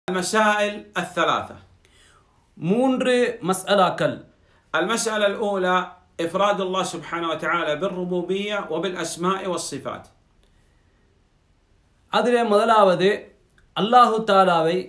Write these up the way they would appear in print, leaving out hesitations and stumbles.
المسائل الثلاثة மூன்று மஸ்அலாக்கள். المسألة الأولى إفراد الله سبحانه وتعالى بالربوبية وبالأسماء والصفات. அதிலே முதலாவது அல்லாஹு தாலாவை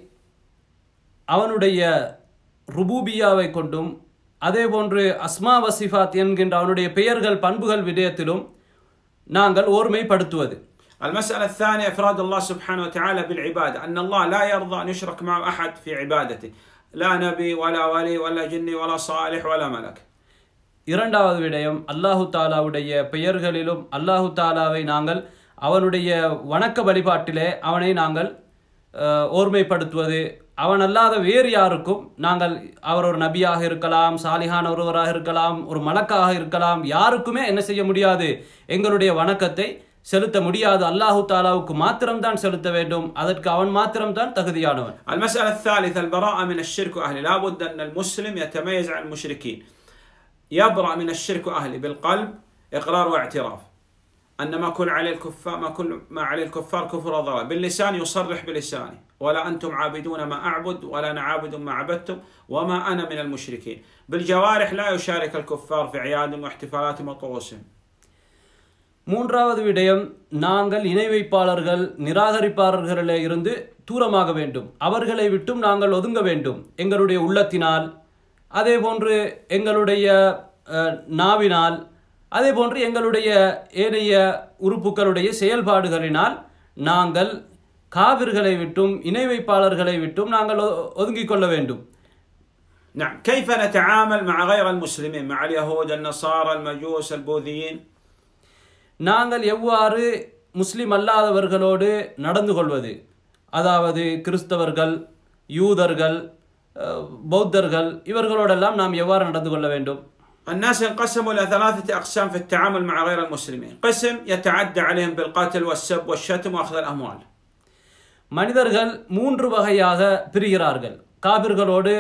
அவனுடைய ருபூபியாவை கொண்டும் அதேபோன்று அஸ்மா வசிஃபாத் என்கின்ற அவனுடைய பெயர்கள் பண்புகள் விடயத்திலும் நாங்கள் ஓர்மைப்படுத்துவது. المسألة الثانية إفراد الله سبحانه وتعالى بالعبادة، أن الله لا يرضى أن يشرك معه أحد في عبادته، لا نبي ولا ولي ولا جني ولا صالح ولا ملك. இரண்டாவது விடயம் அல்லாஹு தாலாவுடைய பெயர்களிலும் அல்லாஹு தாலாவை நாங்கள் அவனுடைய வணக்க வழிபாட்டிலே அவனை நாங்கள் ஓர்மைப்படுத்துவது. அவன் அல்லாத வேறு யாருக்கும் நாங்கள் அவர் ஒரு நபியாக இருக்கலாம், சாலிஹான ஒருவராக இருக்கலாம், ஒரு மலக்காக இருக்கலாம், யாருக்குமே என்ன செய்ய முடியாது, எங்களுடைய வணக்கத்தை செலுத்த முடியாது. அல்லாஹு தாலாவுக்கு மாத்திரம்தான் செலுத்த வேண்டும், அதற்கு அவன் மாத்திரம்தான் தகுதியானவன். المسألة الثالثة البراءة من الشرك وأهله، لا بد أن المسلم يتميز عن المشركين، يبرأ من الشرك وأهله بالقلب إقرار واعتراف أن ما كل عليه الكفار ما عليه الكفار كفر وضلال، باللسان يصرح بلسانه ولا أنتم عابدون ما أعبد ولا أنا عابد ما عبدتم وما أنا من المشركين، بالجوارح لا يشارك الكفار في أعيادهم واحتفالاتهم وطقوسهم. மூன்றாவது விடயம், நாங்கள் இணை வைப்பாளர்கள் நிராகரிப்பாளர்களிலே இருந்து தூரமாக வேண்டும், அவர்களை விட்டும் நாங்கள் ஒதுங்க வேண்டும். எங்களுடைய உள்ளத்தினால், அதே போன்று எங்களுடைய நாவினால், அதே போன்று எங்களுடைய ஏனைய உறுப்புகளுடைய செயல்பாடுகளினால் நாங்கள் காவிர்களை விட்டும் இணை வைப்பாளர்களை விட்டும் நாங்கள் ஒதுங்கிக் கொள்ள வேண்டும். نعم، كيف نتعامل مع غير المسلمين، مع اليهود النصارى المجوس البوذيين؟ நாங்கள் எவ்வாறு முஸ்லிம் அல்லாதவர்களோடு நடந்து கொள்வது, அதாவது கிறிஸ்தவர்கள், யூதர்கள், பௌத்தர்கள், இவர்களோடெல்லாம் நாம் எவ்வாறு நடந்து கொள்ள வேண்டும்? الناس انقسموا إلى ثلاثة أقسام في التعامل مع غير المسلمين. قسم يتعدى عليهم بالقتل والسب والشتم وأخذ الأموال. மனிதர்கள் மூன்று வகையாக பிரிகிறார்கள் காபிர்களோடு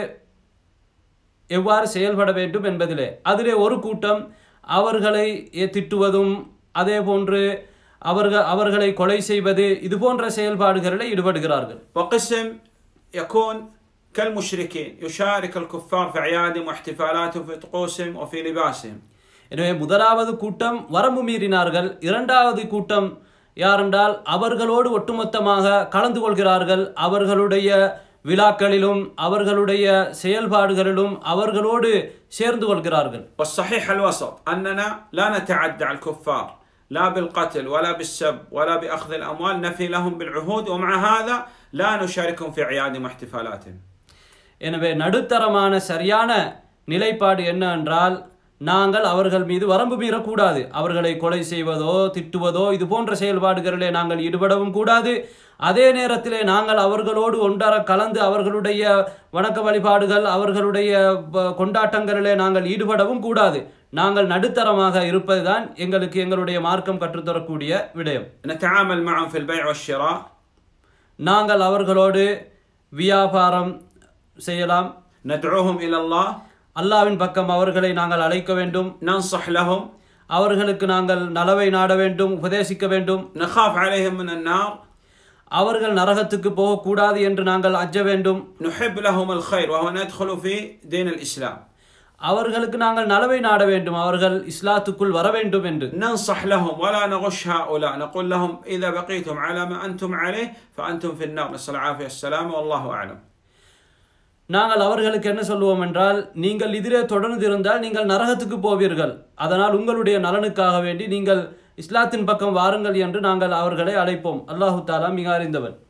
எவ்வாறு செயல்பட வேண்டும் என்பதிலே. அதிலே ஒரு கூட்டம் அவர்களை திட்டுவதும் அதே போன்று அவர்களை கொலை செய்வது இது போன்ற செயல்பாடுகளில் ஈடுபடுகிறார்கள். وقسم يكون كالمشركين يشارك الكفار في أعيادهم واحتفالاتهم في طقوسهم وفي لباسهم. எனவே முதலாவது கூட்டம் வரம்பு மீறினார்கள். இரண்டாவது கூட்டம் யாரென்றால் அவர்களோடு ஒட்டுமொத்தமாக கலந்து கொள்கிறார்கள், அவர்களுடைய விழாக்களிலும் அவர்களுடைய செயல்பாடுகளிலும் அவர்களோடு சேர்ந்து கொள்கிறார்கள். والصحيح الوسط أننا لا نتعدى على الكفار لا بالقتل ولا بالسب ولا بأخذ الأموال، نفي لهم بالعهود ومع هذا لا نشاركهم في أعيادهم واحتفالاتهم. எனவே நடுத்தரமான சரியான நிலைப்பாடு என்ன என்றால், நாங்கள் அவர்கள் மீது வரம்பு மீறக்கூடாது, அவர்களை கொலை செய்வதோ திட்டுவதோ இது போன்ற செயல்பாடுகளிலே நாங்கள் ஈடுபடவும் கூடாது. அதே நேரத்திலே நாங்கள் அவர்களோடு ஒன்றர கலந்து அவர்களுடைய வணக்க வழிபாடுகள் அவர்களுடைய கொண்டாட்டங்களிலே நாங்கள் ஈடுபடவும் கூடாது. நாங்கள் நடுத்தரமாக இருப்பதுதான் எங்களுக்கு எங்களுடைய மார்க்கம் கற்றுத்தரக்கூடிய விடயம். نتعامل معهم في البيع والشراء، நாங்கள் அவர்களோடு வியாபாரம் செய்யலாம். ندعوهم إلى الله، அல்லாஹ்வின் பக்கம் அவர்களை நாங்கள் அழைக்க வேண்டும். ننصح لهم، அவர்களுக்கு நாங்கள் நலவை நாட வேண்டும், உபதேசிக்க வேண்டும். نخاف عليهم من النار، அவர்கள் நரகத்துக்கு போகக்கூடாது என்று நாங்கள் அஞ்ச வேண்டும். نحب لهم الخير وهو ندخل في دين الإسلام، அவர்களுக்கு நாங்கள் நலவை நாட வேண்டும், அவர்கள் இஸ்லாத்துக்குள் வர வேண்டும் என்று. ننصح لهم ولا نغش هؤلاء، نقول لهم إذا بقيتم على ما أنتم عليه فأنتم في النار، نسأل العافية والسلامة والله أعلم. நாங்கள் அவர்களுக்கு என்ன சொல்லுவோம் என்றால், நீங்கள் இதிலே தொடர்ந்து இருந்தால் நீங்கள் நரகத்துக்கு போவீர்கள், அதனால் உங்களுடைய நலனுக்காக வேண்டி நீங்கள் இஸ்லாத்தின் பக்கம் வாருங்கள் என்று நாங்கள் அவர்களை அழைப்போம். அல்லாஹு தாலா மிக அறிந்தவன்.